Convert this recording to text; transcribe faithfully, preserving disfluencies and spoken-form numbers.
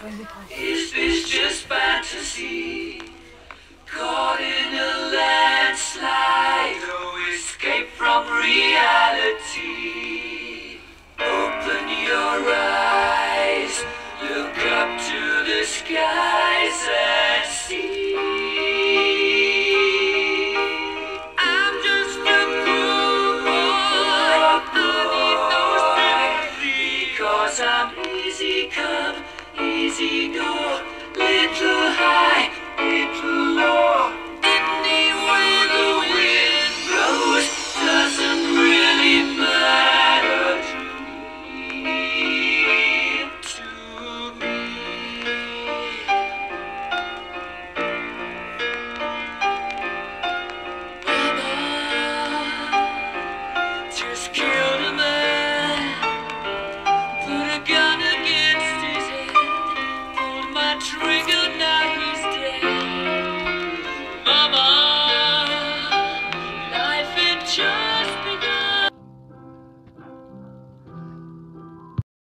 Is this just fantasy? Caught in a landslide, no escape from reality. Open your eyes, look up to the skies and see. I'm just a poor boy, I need no sympathy, 'cause I'm easy come, easy go, little high, little